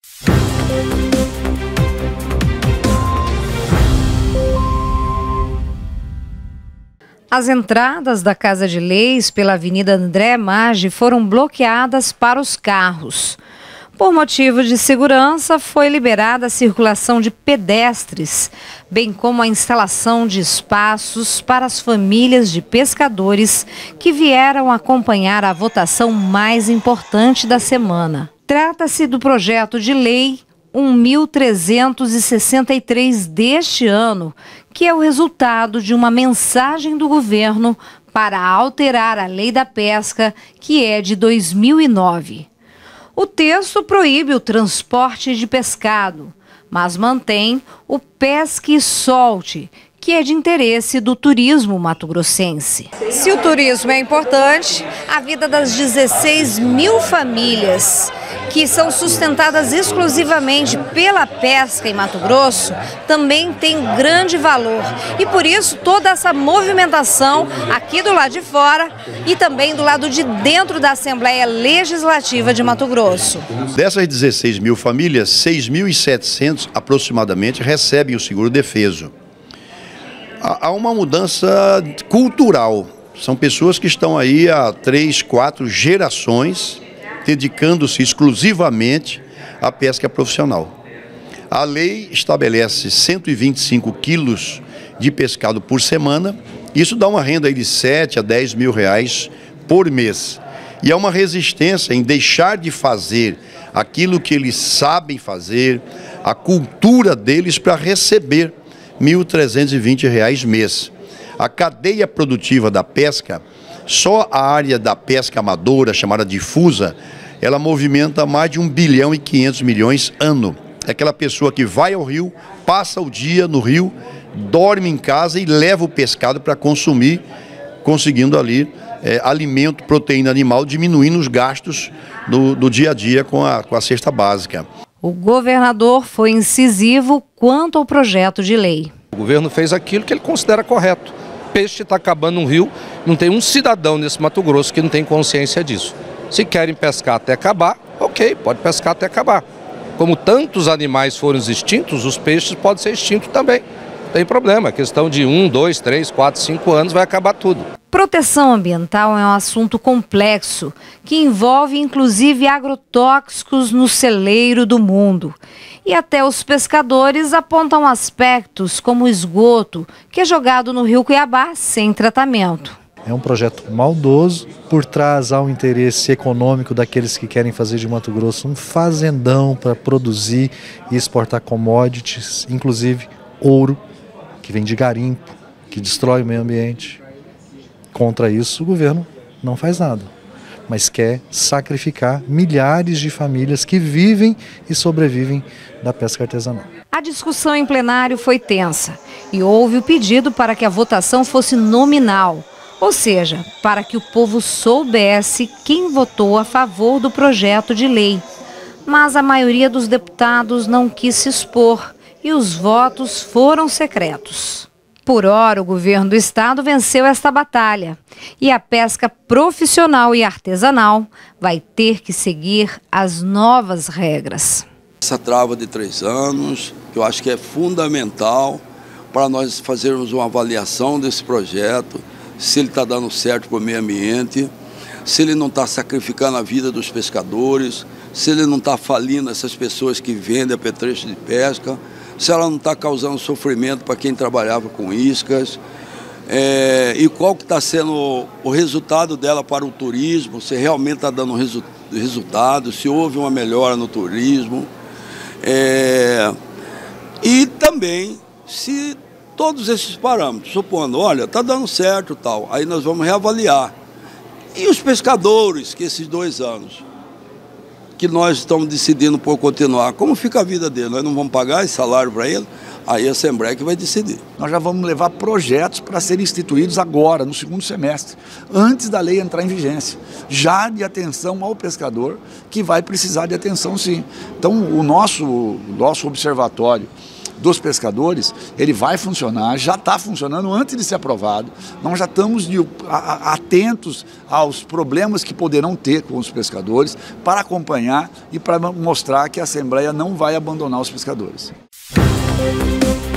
As entradas da Casa de Leis pela Avenida André Maggi foram bloqueadas para os carros. Por motivo de segurança, foi liberada a circulação de pedestres, bem como a instalação de espaços para as famílias de pescadores que vieram acompanhar a votação mais importante da semana. Trata-se do projeto de lei 1.363 deste ano, que é o resultado de uma mensagem do governo para alterar a lei da pesca, que é de 2009. O texto proíbe o transporte de pescado, mas mantém o pesque e solte, que é de interesse do turismo mato-grossense. Se o turismo é importante, a vida das 16 mil famílias que são sustentadas exclusivamente pela pesca em Mato Grosso também tem grande valor. E por isso toda essa movimentação aqui do lado de fora e também do lado de dentro da Assembleia Legislativa de Mato Grosso. Dessas 16 mil famílias, 6.700 aproximadamente recebem o seguro defeso. Há uma mudança cultural. São pessoas que estão aí há 3, 4 gerações dedicando-se exclusivamente à pesca profissional. A lei estabelece 125 quilos de pescado por semana. Isso dá uma renda aí de 7 a 10 mil reais por mês. E há uma resistência em deixar de fazer aquilo que eles sabem fazer, a cultura deles, para receber R$ 1.320 mês. A cadeia produtiva da pesca, só a área da pesca amadora, chamada difusa, ela movimenta mais de 1 bilhão e 500 milhões ano. É aquela pessoa que vai ao rio, passa o dia no rio, dorme em casa e leva o pescado para consumir, conseguindo ali alimento, proteína animal, diminuindo os gastos do dia a dia com a cesta básica. O governador foi incisivo quanto ao projeto de lei. O governo fez aquilo que ele considera correto. O peixe está acabando no rio, não tem um cidadão nesse Mato Grosso que não tem consciência disso. Se querem pescar até acabar, ok, pode pescar até acabar. Como tantos animais foram extintos, os peixes podem ser extintos também. Não tem problema, questão de 1, 2, 3, 4, 5 anos vai acabar tudo. Proteção ambiental é um assunto complexo, que envolve inclusive agrotóxicos no celeiro do mundo. E até os pescadores apontam aspectos como o esgoto, que é jogado no rio Cuiabá sem tratamento. É um projeto maldoso, por trás há um interesse econômico daqueles que querem fazer de Mato Grosso um fazendão para produzir e exportar commodities, inclusive ouro, que vem de garimpo, que destrói o meio ambiente. Contra isso, o governo não faz nada, mas quer sacrificar milhares de famílias que vivem e sobrevivem da pesca artesanal. A discussão em plenário foi tensa e houve o pedido para que a votação fosse nominal, ou seja, para que o povo soubesse quem votou a favor do projeto de lei. Mas a maioria dos deputados não quis se expor e os votos foram secretos. Por hora, o governo do estado venceu esta batalha e a pesca profissional e artesanal vai ter que seguir as novas regras. Essa trava de 3 anos, eu acho que é fundamental para nós fazermos uma avaliação desse projeto, se ele está dando certo para o meio ambiente, se ele não está sacrificando a vida dos pescadores, se ele não está falindo essas pessoas que vendem apetrechos de pesca, se ela não está causando sofrimento para quem trabalhava com iscas, e qual que está sendo o resultado dela para o turismo, se realmente está dando resultado, se houve uma melhora no turismo, e também se todos esses parâmetros, supondo, olha, está dando certo tal, aí nós vamos reavaliar. E os pescadores, que esses 2 anos, que nós estamos decidindo por continuar, como fica a vida dele? Nós não vamos pagar esse salário para ele? Aí a Assembleia que vai decidir. Nós já vamos levar projetos para serem instituídos agora, no 2º semestre, antes da lei entrar em vigência, já de atenção ao pescador, que vai precisar de atenção sim. Então o nosso observatório dos pescadores, ele vai funcionar, já está funcionando antes de ser aprovado. Nós já estamos atentos aos problemas que poderão ter com os pescadores para acompanhar e para mostrar que a Assembleia não vai abandonar os pescadores.